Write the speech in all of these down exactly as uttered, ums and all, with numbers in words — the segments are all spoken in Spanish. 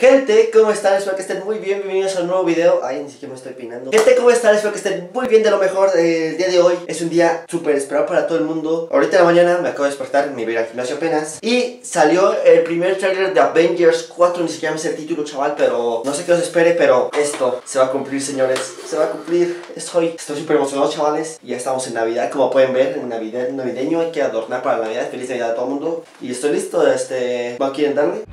Gente, ¿cómo están? Espero que estén muy bien, bienvenidos a un nuevo video. Ay, ni siquiera me estoy peinando. Gente, ¿cómo están? Espero que estén muy bien, de lo mejor. eh, El día de hoy es un día súper esperado para todo el mundo. Ahorita en la mañana me acabo de despertar, me voy al gimnasio apenas y salió el primer trailer de Avengers cuatro. Ni siquiera me sé el título, chaval, pero no sé qué os espere, pero esto se va a cumplir, señores. Se va a cumplir. Estoy estoy súper emocionado, chavales. Ya estamos en Navidad, como pueden ver, en Navidad navideño. Hay que adornar para la Navidad. Feliz Navidad a todo el mundo. Y estoy listo, este... ¿no quieren darle?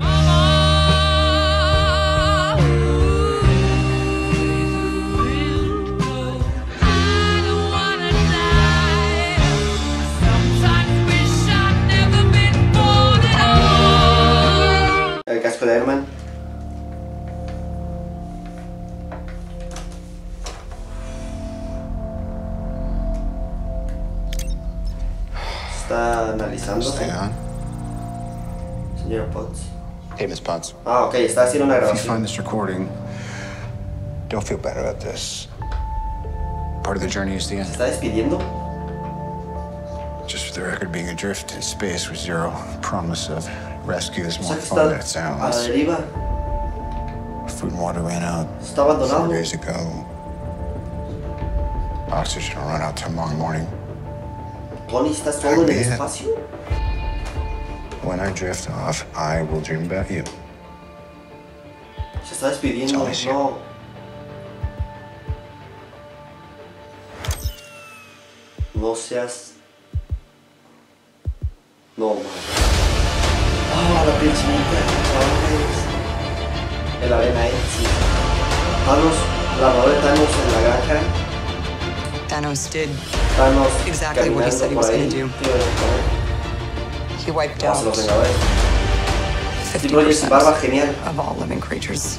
El casco de Iron Man. Está analizando. Señor Potts. Hey, Miss Potts. Ah, ok, está haciendo una If you grabación. find this recording, don't feel bad about this. Part of the journey is the ¿Se end. está despidiendo? Just for the record, being adrift in space with zero promise of rescue is O more sea que fun than it está a la sounds. deriva. Food and water ran out Está four abandonado. days ago. Oxygen will run out tomorrow morning. Tony, ¿estás solo en el Mira. espacio? When I drift off, I will dream about you. Se está despidiendo, Sabes, no. No seas... No, man. Ah, la pinchinita, chavales. El arena, eh, sí. Thanos, la armadura de Thanos en la granja. Thanos did Thanos exactly what he said he was caminando gonna por do. ahí. He wiped Vamos a los out Vengadores. fifty Steve Rogers sin barba, percent genial. of all living creatures.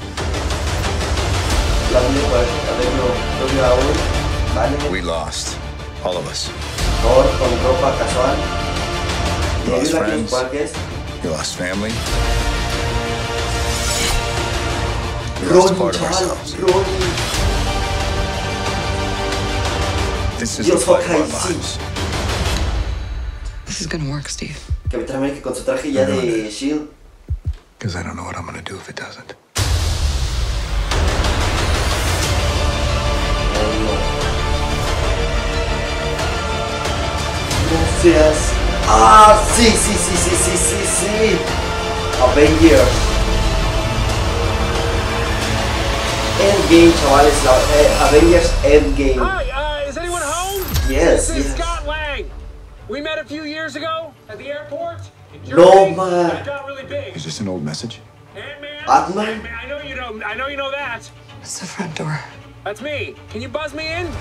La vida para haberlo doble aún. Vale. We lost, all of us. Thor con ropa casual. You lost Nebula con friends. cuarques. We lost family. We lost a Ronnie, part of chaval, ourselves. Ronnie. This is Dios, the fight of our Hawkeye, sí. lives. This is gonna work, Steve. Capitán América con su traje ya de Shield. Because I don't know what I'm gonna do if it doesn't. No seas... ¡Ah! Sí, sí, sí, sí, sí, sí, sí. Avengers. Endgame, chavales. La, eh, Avengers Endgame. Hi, uh, is anyone home? Yes, This is yes. Scott Lang. We met a few years ago at the airport in No, Germany. man. I got really big. Is this an old message? Ant-Man. Ant-Man? Ant-Man, I know you know. I know you know that. It's the front door. That's me. Can you buzz me in?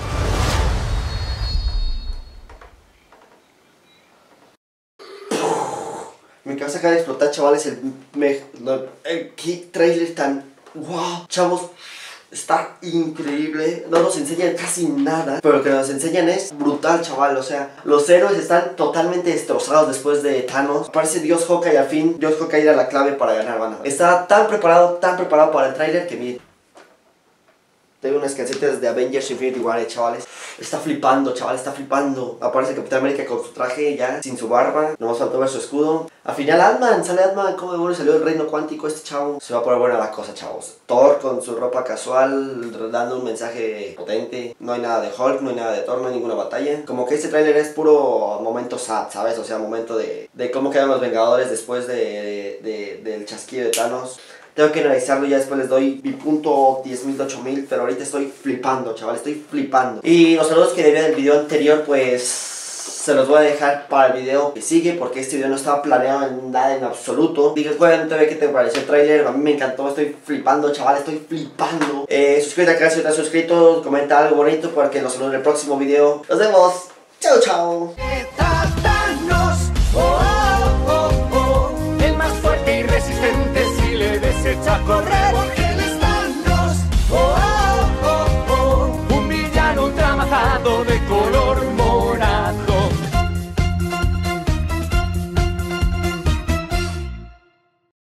Me acaba de sacar de explotar, chavales, el, me, no, el key trailer tan... ¡Wow! Chavos, está increíble. No nos enseñan casi nada, pero lo que nos enseñan es brutal, chaval. O sea, los héroes están totalmente destrozados después de Thanos. Aparece Dios Hawkeye al fin. Dios Hawkeye era la clave para ganar, banda. Está tan preparado, tan preparado para el trailer que miren. Tengo unas canciones de Avengers Infinity War, eh, chavales. Está flipando, chaval, está flipando. Aparece Capitán América con su traje ya, sin su barba. Nomás faltó ver su escudo. Al final Ant-Man, sale Ant-Man. ¿Cómo demonios salió el reino cuántico este chavo? Se va a poner buena la cosa, chavos. Thor con su ropa casual, dando un mensaje potente. No hay nada de Hulk, no hay nada de Thor, no hay ninguna batalla. Como que este tráiler es puro momento sad, ¿sabes? O sea, momento de, de cómo quedan los Vengadores después de, de, de, del chasquido de Thanos. Tengo que analizarlo, ya después les doy mi punto diez mil de ocho mil, pero ahorita estoy flipando, chaval, estoy flipando. Y los saludos que debía del video anterior, pues se los voy a dejar para el video que sigue, porque este video no estaba planeado en nada en absoluto. Digo, bueno, te ve que te pareció el trailer, a mí me encantó, estoy flipando, chaval, estoy flipando. Eh, suscríbete al canal si no estás suscrito, comenta algo bonito para que los saludo en el próximo video. Nos vemos, chao, chao. Thanos, oh, oh, oh, oh, el más fuerte y resistente si le des echa a correr.